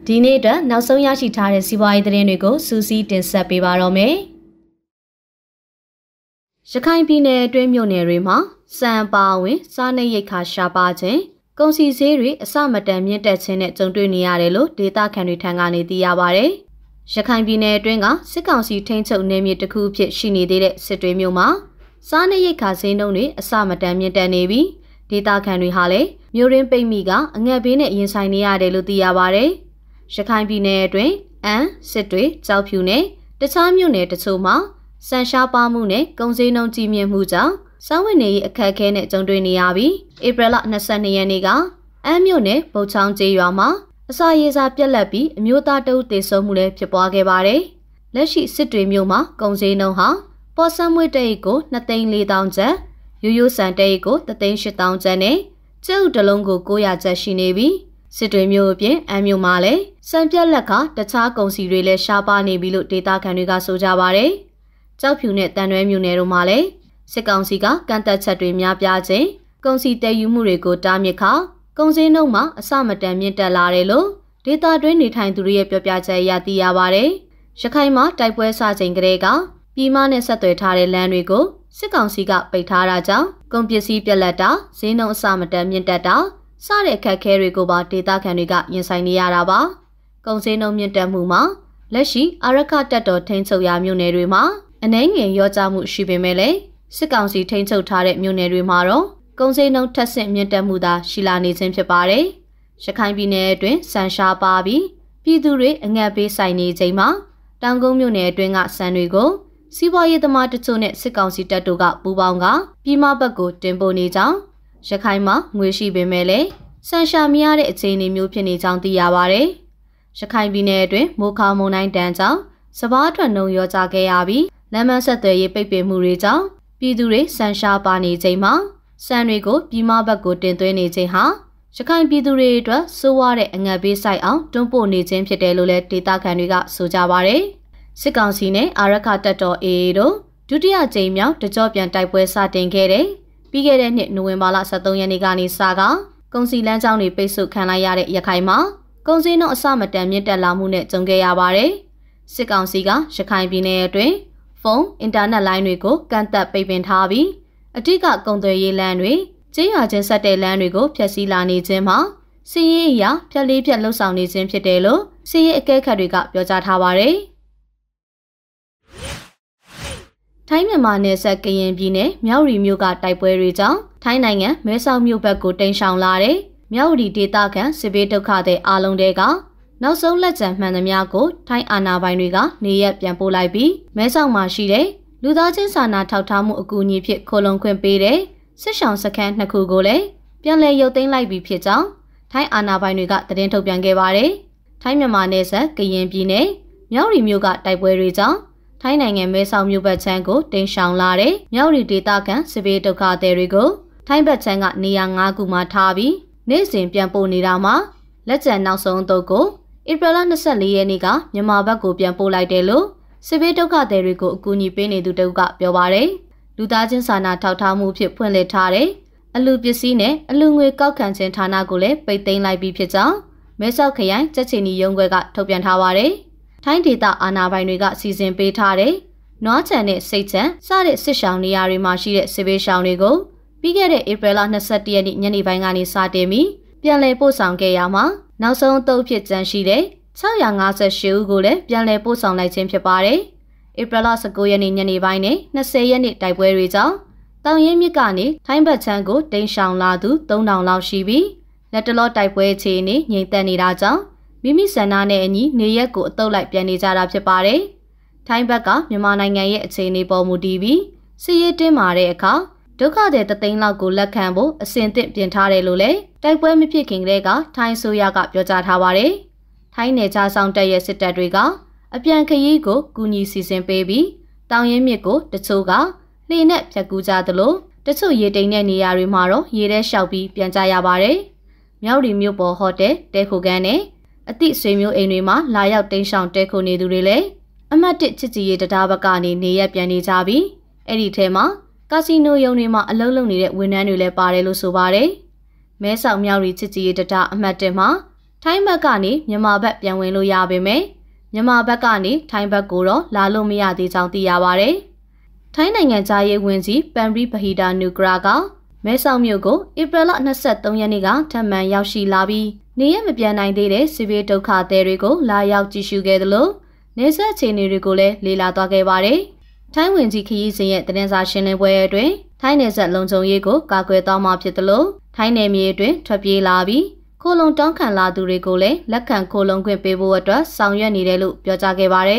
ဒီနေ့အတွက်နောက်ဆုံးရရှိထားတဲ့စီးပွားရေးသတင်းတွေကိုစူးစီးတင်ဆက်ပေးပါတော့မယ်။ရခိုင်ပြည်နယ်အတွင်းမြို့နယ်တွေမှာစံပါဝင်စားနပ်ရိက္ခာရှားပါခြင်းကုန်စည်ဈေးတွေအဆမတန်မြင့်တက်ခြင်းနဲ့ကြုံတွေ့နေရတယ်လို့ဒေသခံတွေထံကနေသိရပါဗျ။ရခိုင်ပြည်နယ်အတွင်းကစစ်ကောင်စီထိန်းချုပ်နယ်မြေတစ်ခုအဖြစ်ရှိနေသေးတဲ့စစ်တွေမြို့မှာစားနပ်ရိက္ခာဈေးနှုန်းတွေအဆမတန်မြင့်တက်နေပြီးဒေသခံတွေဟာလည်းမြို့ရင်းပိတ်မိကအငတ်ဘေးနဲ့ရင်ဆိုင်နေရတယ်လို့သိရပါဗျ။ရခိုင်ပြည်နယ်အတွင်းစစ်တွေကြောက်ဖြူနဲ့တခြားမြို့နယ်တချို့မှာဆန်ရှားပါမှုနဲ့ကုန်စည်နှုန်းကြီးမြင့်မှုကြောင့်စားဝတ်နေရေးအခက်အခဲနဲ့ကြုံတွေ့နေရပြီးဧပြီလ22ရက်နေ့ကအမ်းမြို့နယ်ဗုတ်ချောင်းကျေးရွာမှာအစာရေစာပြက်လက်ပြီးအမျိုးသားတအုပ်သေဆုံးမှုလည်းဖြစ်ပွားခဲ့ပါတယ်။လက်ရှိစစ်တွေမြို့မှာကုန်စည်နှုန်းဟာပေါ်ဆန်းမွေးတအိတ်ကို2,400,000ကျပ်၊ရိုးရိုးဆန်တအိတ်ကို1,800,000ကျပ်နဲ့ကျပ်ဥတစ်လုံးကို900ကျပ်ရှိနေပြီးစစ်တွေမြို့အပြင်အမ်းမြို့မှာလည်းစံပြက်လက်ကတခြားကုန်စည်တွေလည်းရှားပါနေပြီလို့ဒေသခံတွေကဆိုကြပါတယ်။ကြောက်ဖြူနဲ့တန်ရွဲမြို့နယ်တို့မှာလည်းစစ်ကောင်စီကကန့်သက်ချက်တွေများပြားခြင်းကုန်စည်တည်ယူမှုတွေကိုတားမြစ်ခါကုန်စည်နှုန်းမှာအဆမတန်မြင့်တက်လာတယ်လို့ဒေသတွင်းနေထိုင်သူတွေရဲ့ပြောပြချက်အရသိရပါတယ်။ရခိုင်မှာတိုက်ပွဲစချိန်ကလေးကပြည်မနဲ့ဆက်သွယ်ထားတဲ့လမ်းတွေကိုစစ်ကောင်စီကပိတ်ထားတာကြောင့်ကုန်ပစ္စည်းပြက်လက်တာဈေးနှုန်းအဆမတန်မြင့်တက်တာစတဲ့အခက်အခဲတွေကိုပါဒေသခံတွေကရင်ဆိုင်နေရတာပါ။ကုန်စည်နှုန်းမြင့်တက်မှုမှာလက်ရှိအာရခတပ်တော်ထိန်းချုပ်ရာမြို့နယ်တွေမှာအနှဲငယ်ရောကြမှုရှိပေမဲ့လည်းစစ်ကောင်စီထိန်းချုပ်ထားတဲ့မြို့နယ်တွေမှာတော့ကုန်စည်နှုန်းထပ်ဆင့်မြင့်တက်မှုသာရှိလာနေခြင်းဖြစ်ပါတယ်။ရခိုင်ပြည်နယ်အတွင်းဆန်ရှားပါပြီးပြည်သူတွေအငတ်ပေးဆိုင်နေချိန်မှာတောင်ကုန်းမြို့နယ်အတွင်းကဆန်တွေကိုစီးပွားရေးသမားတချို့နဲ့စစ်ကောင်စီတပ်တို့ကပူးပေါင်းကပြည်မဘက်ကိုတင်ပို့နေကြောင်းရခိုင်မှာငွေရှိပေမဲ့လည်းဆန်ရှာမရတဲ့အခြေအနေမျိုးဖြစ်နေကြောင်းသိရပါတယ်။ရခိုင်ပြည်နယ်အတွင်းမိုးခါမုန်တိုင်းတန်းကြောင့်စပါးထွက်နှုန်းရောကြခဲ့ရပြီးလမ်းမဆက်သွယ်ရေးပိတ်ပင်မှုတွေကြောင့်ပြည်သူတွေဆန်ရှားပါနေချိန်မှာဆန်တွေကိုပြည်မဘက်ကိုတင်သွင်းနေခြင်းဟာရခိုင်ပြည်သူတွေအတွက်ဆိုးဝါးတဲ့အငတ်ဘေးဆိုင်အောင်တွန်းပို့နေခြင်းဖြစ်တယ်လို့လည်းဒေသခံတွေကဆိုကြပါတယ်။စစ်ကောင်စီနဲ့အာရခတပ်တော် AA တို့ဒုတိယကြိမ်မြောက်တကြောပြန်တိုက်ပွဲစတင်ခဲ့တဲ့ပြီးခဲ့တဲ့နှစ်နိုဝင်ဘာလ23ရက်နေ့ကနေစကကုန်စည်လမ်းကြောင်းတွေပိတ်ဆို့ခံလိုက်ရတဲ့ရခိုင်မှာကုန်စည်နှုန်းအဆမတန်မြင့်တက်လာမှုနဲ့ကြုံခဲ့ရပါတယ်။စစ်ကောင်စီကရခိုင်ပြည်နယ်အတွင်းဖုန်း၊အင်တာနက်လိုင်းတွေကိုကန့်သက်ပိတ်ပင်ထားပြီးအထက်ကကုန်သွယ်ရေးလမ်းတွေကျေးရွာချင်းဆက်တဲ့လမ်းတွေကိုဖျက်ဆီးလာနေခြင်းမှာစီးရေးအရာဖြတ်လေးဖြတ်လှုပ်ဆောင်နေခြင်းဖြစ်တယ်လို့စီးရေးအကဲခတ်တွေကပြောကြားထားပါတယ်။ထိုင်းမြန်မာနယ်စပ်ကရင်ပြည်နယ်မြောက်ရီမြို့ကတိုက်ပွဲတွေကြောင့်ထိုင်းနိုင်ငံမဲဆောက်မြို့ဘက်ကိုတိမ်းရှောင်လာတဲ့မြောက်ရီဒေသခံစစ်ဘေးဒုက္ခသည်အားလုံးတွေကနောက်ဆုံးလက်ကျန်မှန်သမျှကိုထိုင်းအာဏာပိုင်တွေကနေရက်ပြန်ပို့လိုက်ပြီးမဲဆောက်မှာရှိတဲ့လူသားချင်းစာနာထောက်ထားမှုအကူအညီဖြစ်ခိုလုံခွင့်ပေးတဲ့စစ်ဆောင်စခန်း2ခုကိုလည်းပြန်လည်ရုပ်သိမ်းလိုက်ပြီးဖြစ်ကြောင်းထိုင်းအာဏာပိုင်တွေကသတင်းထုတ်ပြန်ခဲ့ပါတယ်။ထိုင်းမြန်မာနယ်စပ်ကရင်ပြည်နယ်မြောက်ရီမြို့ကတိုက်ပွဲတွေကြောင့်ထိုင်းနိုင်ငံမဲဆောက်မြို့ဘက်ခြမ်းကိုတိမ်းရှောင်လာတဲ့မြောက်ရီဒေသခံစစ်ဘေးဒုက္ခသည်တွေကိုထိုင်းဘက်ခြမ်းကနေရာ9ခုမှာထားပြီးနေ့စဉ်ပြန်ပို့နေတာမှာလက်ကျန်နောက်ဆုံးအသုတ်ကိုဧပြီလ24ရက်နေ့ကမြန်မာဘက်ကိုပြန်ပို့လိုက်တယ်လို့စစ်ဘေးဒုက္ခသည်တွေကိုအကူအညီပေးနေသူတဦးကပြောပါတယ်။လူသားချင်းစာနာထောက်ထားမှုဖြစ်ဖွင့်လှစ်ထားတဲ့အလူပစ္စည်းနဲ့အလူငွေကောက်ခံခြင်းဌာနကိုလည်းပိတ်သိမ်းလိုက်ပြီးဖြစ်ကြောင်းမဲဆောက်ခရိုင်ကြက်ချီနီရုံးခွဲကထုတ်ပြန်ထားပါတယ်။ထိုင်းဒေသအာဏာပိုင်တွေကစီစဉ်ပေးထားတဲ့နွားချံနဲ့စိတ်ချံစတဲ့စစ်ရှောင်းနေရာတွေမှာရှိတဲ့စစ်ဘေးရှောင်းတွေကိုပြီးခဲ့တဲ့ဧပြီလ22ရက်နေ့ညနေပိုင်းကနေစတင်ပြီးပြန်လည်ပို့ဆောင်ခဲ့ရမှာနောက်ဆုံးအသုတ်ဖြစ်ကျန်ရှိတဲ့658ဦးကိုလည်းပြန်လည်ပို့ဆောင်လိုက်ခြင်းဖြစ်ပါတယ်။ဧပြီလ19ရက်နေ့ညနေပိုင်းနဲ့20ရက်နေ့တိုက်ပွဲတွေကြောင့်တောင်ရင်မြစ်ကနေထိုင်းဘက်ခြမ်းကိုတိမ်းရှောင်လာသူ3000လောက်ရှိပြီးလက်တလောတိုက်ပွဲအခြေအနေငြိမ်သက်နေတာကြောင့်မိမိဆန္ဒနဲ့အညီနေရက်ကိုအတုပ်လိုက်ပြန်နေကြတာဖြစ်ပါတယ်။ထိုင်းဘက်ကမြန်မာနိုင်ငံရဲ့အခြေအနေပေါ်မူတည်ပြီးစစ်ရေးတင်းမာတဲ့အခါဒုက္ခသည်3သိန်းလောက်ကိုလက်ခံဖို့အစဉ်သင့်ပြင်ထားတယ်လို့လည်းတိုက်ပွဲမဖြစ်ခင်ကတည်းကထိုင်းဆိုရကပြောကြားထားပါတယ်။ထိုင်းနယ်ခြားဆောင်တပ်ရဲ့စစ်တပ်တွေကအပြန်ခရီးကိုကူညီစီစဉ်ပေးပြီးတောင်ရင်မြစ်ကိုတချို့ကလှေနဲ့ဖြတ်ကူးကြသလိုတချို့ရေတိမ်တဲ့နေရာတွေမှာတော့ရေထဲလျှောက်ပြီးပြန်ကြရပါတယ်။မြောက်ရီမြို့ပေါ်ဟိုတယ်တဲခိုခန်းနဲ့အသည့်ဆွေမျိုးအိမ်တွေမှာလာရောက်တိမ်းရှောင်တဲခိုနေသူတွေလည်းအမှတ်1ချစ်ကြည်ရေးတရားဘက်ကနေနေရက်ပြန်နေကြပြီးအဲ့ဒီထဲမှာကာစီနိုရုံတွေမှာအလုပ်လုပ်နေတဲ့ဝန်ထမ်းတွေလည်းပါတယ်လို့ဆိုပါတယ်။မဲဆောက်မြောက်ရီချစ်ကြည်ရေးတရားအမှတ်1မှာထိုင်းဘက်ကနေမြန်မာဘက်ပြန်ဝင်လို့ရပေမဲ့မြန်မာဘက်ကနေထိုင်းဘက်ကိုတော့လာလို့မရသေးကြောင်းသိရပါတယ်။ထိုင်းနိုင်ငံသားရေးဝန်ကြီးပန်ပရီပဟီတာနူဂရာကမဲဆောက်မြို့ကိုဧပြီလ23ရက်နေ့ကထပ်မံရောက်ရှိလာပြီးနေရမပြန်နိုင်သေးတဲ့စစ်ဘေးဒုက္ခသည်တွေကိုလာရောက်ကြည့်ရှုခဲ့သလိုနေဆက်အခြေအနေတွေကိုလည်းလေ့လာသွားခဲ့ပါတယ်။ထိုင်းဝန်ကြီးခရီးစဉ်ရဲ့သတင်းစာရှင်းလင်းပွဲအတွင်းထိုင်းနယ်စပ်လုံခြုံရေးကိုကာကွယ်သွားမှာဖြစ်သလိုထိုင်းနယ်မြေအတွင်းထွက်ပြေးလာပြီးခိုလုံတောင်းခံလာသူတွေကိုလည်းလက်ခံခိုလုံခွင့်ပေးဖို့အတွက်ဆောင်ရွက်နေတယ်လို့ပြောကြားခဲ့ပါတယ်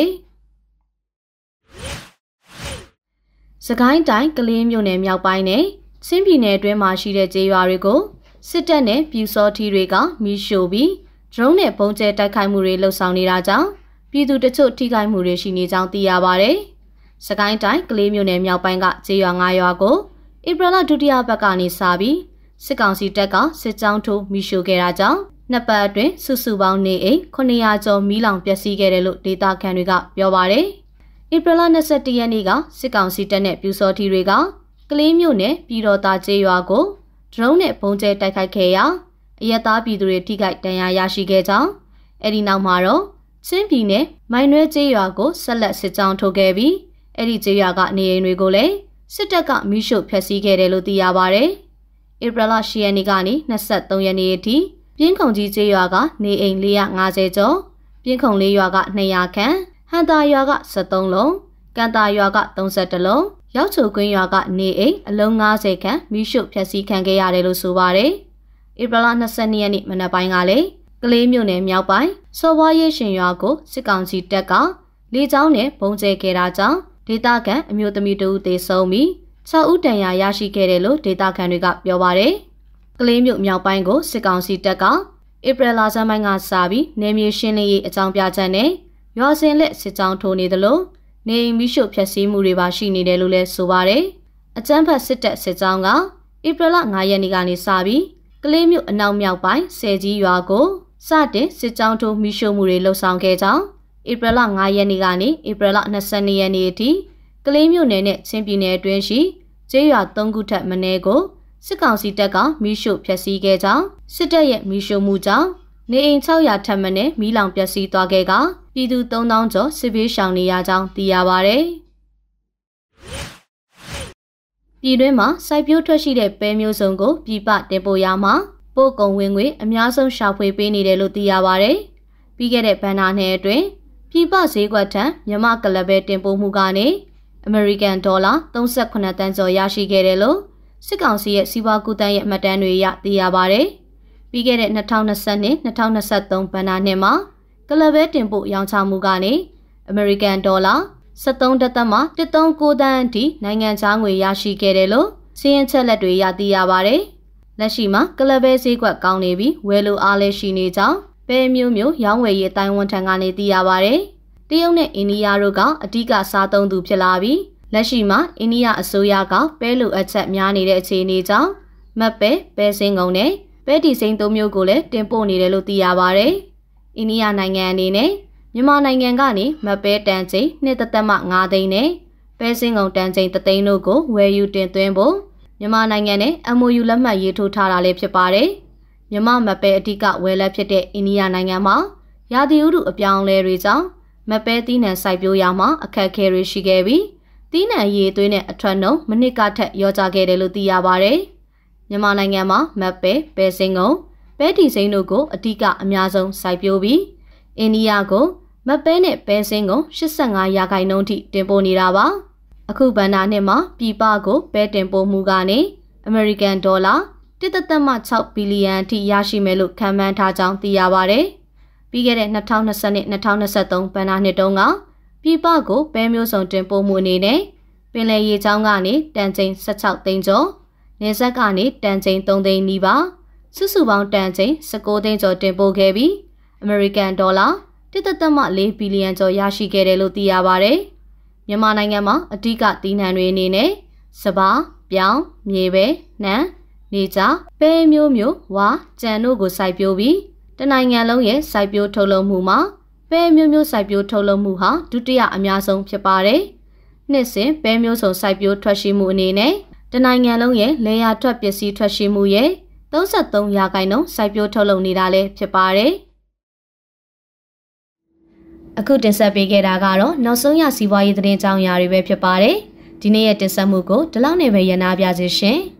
။စကိုင်းတိုင်းကလေးမြို့နယ်မြောက်ပိုင်းနဲ့ချင်းပြည်နယ်အတွင်းမှာရှိတဲ့ကျေးရွာတွေကိုစစ်တပ်နဲ့ပြူစောထီတွေကမီးရှို့ပြီးဒရုန်းနဲ့ပုံကျဲတိုက်ခိုက်မှုတွေလှုပ်ဆောင်နေတာကြောင့်ပြည်သူတချို့ထိခိုက်မှုတွေရှိနေကြောင်းသိရပါတယ်။စကိုင်းတိုင်းကလေးမြို့နယ်မြောက်ပိုင်းကကျေးရွာ9ရွာကိုဧပြီလဒုတိယပတ်ကနေစပြီးစစ်ကောင်စီတပ်ကစစ်ကြောင်းထိုးမီးရှို့ခဲ့တာကြောင့်နှစ်ပတ်အတွင်းစုစုပေါင်းနေအိမ်900ကျော်မီးလောင်ပျက်စီးခဲ့တယ်လို့ဒေသခံတွေကပြောပါတယ်။ဧပြီလ21ရက်နေ့ကစစ်ကောင်စီတပ်နဲ့ပြူစောထီတွေကကလေးမြို့နယ်ပြည်တော်သားကျေးရွာကိုဒရုန်းနဲ့ပုံကျဲတိုက်ခိုက်ခဲ့ရာအရက်သားပြည်သူတွေထိခိုက်ဒဏ်ရာရရှိခဲ့ကြောင်းအဲဒီနောက်မှာတော့ချင်းပြည်နယ်မိုင်းနွဲကျေးရွာကိုဆက်လက်စစ်ကြောင်းထိုးခဲ့ပြီးအဲဒီကျေးရွာကနေအိမ်တွေကိုလည်းစစ်တပ်ကမီးရှို့ဖျက်ဆီးခဲ့တယ်လို့သိရပါတယ်။ဧပြီလ10ရက်နေ့ကနေ23ရက်နေ့အထိပြင်းခုံကြီးကျေးရွာကနေအိမ်450ကျော်ပြင်းခုံလေးရွာက200ခန့်ဟန်တာရွာက73လုံးကန်တာရွာက32လုံးရောက်ချိုကွင်းရွာကနေအိမ်အလုံး90ခန့်မီးရှို့ဖျက်ဆီးခံခဲ့ရတယ်လို့ဆိုပါတယ်။ဧပြီလ22ရက်နေ့မနက်ပိုင်းကလည်းကလေးမြို့နယ်မြောက်ပိုင်းစော်ဘွားရဲရှင်ရွာကိုစစ်ကောင်စီတပ်ကလေကြောင်းနဲ့ပုံကျဲခဲ့တာကြောင့်ဒေသခံအမျိုးသမီးတို့သေဆုံးပြီး6ဦးတန်ရာရရှိခဲ့တယ်လို့ဒေသခံတွေကပြောပါတယ်။ကလေးမြို့မြောက်ပိုင်းကိုစစ်ကောင်စီတပ်ကဧပြီလဆန်းပိုင်းကစပြီးနေမြေရှင်းလင်းရေးအကြောင်းပြချက်နဲ့ရွာစဉ်လက်စစ်ကြောင်းထိုးနေသလိုနေအိမ်မီးရှို့ဖျက်ဆီးမှုတွေပါရှိနေတယ်လို့လည်းဆိုပါတယ်။အကြမ်းဖက်စစ်တပ်စစ်ကြောင်းကဧပြီလ9ရက်နေ့ကနေစပြီးကလေးမြို့အနောက်မြောက်ပိုင်းဆယ်ကြီးရွာကိုစတင်စစ်ကြောင်းထိုးမီးရှို့မှုတွေလှုပ်ဆောင်ခဲ့ကြောင်းဧပြီလ9ရက်နေ့ကနေဧပြီလ22ရက်နေ့အထိကလေးမြို့နယ်နဲ့ချင်းပြည်နယ်အတွင်းရှိကျေးရွာ3ခုထက်မနည်းကိုစစ်ကောင်စီတပ်ကမီးရှို့ဖျက်ဆီးခဲ့ကြောင်းစစ်တပ်ရဲ့မီးရှို့မှုကြောင့်နေအိမ်600ထက်မနည်းမီးလောင်ပျက်စီးသွားခဲ့ကပြည်သူ3000ကျော်စစ်ဘေးရှောင်နေရကြောင်းသိရပါတယ်။ပြည်တွင်းမှာစိုက်ပျိုးထွက်ရှိတဲ့ပဲမျိုးစုံကိုပြည်ပတင်ပို့ရမှာပို့ကုန်ဝင်ငွေအများဆုံးရှာဖွေပေးနေတယ်လို့သိရပါတယ်။ပြီးခဲ့တဲ့ဘဏ္ဍာနှစ်အတွင်းပြည်ပဈေးကွက်ထံမြန်မာကလပ်ပဲတင်ပို့မှုကနေအမေရိကန်ဒေါ်လာ38တန်းကျော်ရရှိခဲ့တယ်လို့စစ်ကောင်စီရဲ့စီးပွားကူးသန်းရဲ့မှတ်တမ်းတွေအရသိရပါတယ်။ပြီးခဲ့တဲ့2020-2023ဘဏ္ဍာနှစ်မှာကလပ်ပဲတင်ပို့ရောင်းချမှုကနေအမေရိကန်ဒေါ်လာ73.139တန်းအထိနိုင်ငံခြားငွေရရှိခဲ့တယ်လို့စီးရင်ချက်လက်တွေရသိရပါတယ်။လက်ရှိမှာကလပ်ပဲဈေးကွက်ကောင်းနေပြီးဝယ်လိုအားလည်းရှိနေကြောင်းပဲမျိုးမျိုးရောင်းဝယ်ရေးတိုင်ဝန်ထံကနေသိရပါတယ်။တရုတ်နဲ့အိန္ဒိယတို့ကအဓိကစားသုံးသူဖြစ်လာပြီးလက်ရှိမှာအိန္ဒိယအစိုးရကပဲလိုအပ်ချက်များနေတဲ့အခြေအနေကြောင့်မတ်ပဲစင်းကုန်နဲ့ပဲတီစိမ်းသုံးမျိုးကိုလည်းတင်ပို့နေတယ်လို့သိရပါတယ်။အိန္ဒိယနိုင်ငံအနေနဲ့မြန်မာနိုင်ငံကနေမတ်ပဲတန်ချိန်2.5သိန်းနဲ့ပဲစင်းကုန်တန်ချိန်3သိန်းတို့ကိုဝယ်ယူတင်သွင်းဖို့မြန်မာနိုင်ငံနဲ့ MOU လက်မှတ်ရေးထိုးထားတာလည်းဖြစ်ပါတယ်။မြန်မာမတ်ပဲအဓိကဝယ်လက်ဖြစ်တဲ့အိန္ဒိယနိုင်ငံမှာရာသီဥတုအပြောင်းအလဲတွေကြောင့်မတ်ပဲသီးနှံစိုက်ပျိုးရမှာအခက်အခဲတွေရှိခဲ့ပြီးသီးနှံရည်သွေးနဲ့အထွက်နှုန်းမနစ်ကထက်ရောကြခဲ့တယ်လို့သိရပါတယ်။မြန်မာနိုင်ငံမှာမတ်ပဲစင်းကုန်ပဲတီစိမ်းတို့ကိုအဓိကအများဆုံးစိုက်ပျိုးပြီးအိန္ဒိယကိုမတ်ပဲနဲ့ပဲစင်းကုန်85%ထိတင်ပို့နေတာပါ။အခုဘဏ္ဍာနှစ်မှာပြည်ပကိုပဲတင်ပို့မှုကနေအမေရိကန်ဒေါ်လာ1.6ဘီလီယံအထိရရှိမယ်လို့ခန့်မှန်းထားကြောင်းသိရပါတယ်။ပြီးခဲ့တဲ့2020-2023ဘဏ္ဍာနှစ်တုန်းကပြည်ပကိုပဲမျိုးစုံတင်ပို့မှုအနေနဲ့ပင်လယ်ရေကြောင်းကနေတန်ချိန်16သိန်းကျော်နေဆက်ကနေတန်ချိန်3သိန်းနီးပါးစုစုပေါင်းတန်ချိန်19သိန်းကျော်တင်ပို့ခဲ့ပြီးအမေရိကန်ဒေါ်လာ1.4ဘီလီယံကျော်ရရှိခဲ့တယ်လို့သိရပါတယ်။မြန်မာနိုင်ငံမှာအဓိကသီးနှံတွေအနေနဲ့စပါးပြောင်းမြေပဲနှံနေကြပဲမျိုးဝါကြံတို့ကိုစိုက်ပျိုးပြီးတနိုင်ငံလုံးရဲ့စိုက်ပျိုးထုတ်လုပ်မှုမှာပဲမျိုးစိုက်ပျိုးထုတ်လုပ်မှုဟာဒုတိယအများဆုံးဖြစ်ပါတယ်။နှစ်စဉ်ပဲမျိုးစုံစိုက်ပျိုးထွက်ရှိမှုအနေနဲ့တနိုင်ငံလုံးရဲ့လယ်ယာထွက်ပစ္စည်းထွက်ရှိမှုရဲ့33%စိုက်ပျိုးထုတ်လုပ်နေတာလည်းဖြစ်ပါတယ်။အခုတင်ဆက်ပေးခဲ့တာကတော့နောက်ဆုံးရစီးပွားရေးသတင်းကြောင်းအရာတွေပဲဖြစ်ပါတယ်ဒီနေ့ရဲ့တင်ဆက်မှုကိုဒီလောက်နဲ့ပဲရနာပြစေရှင်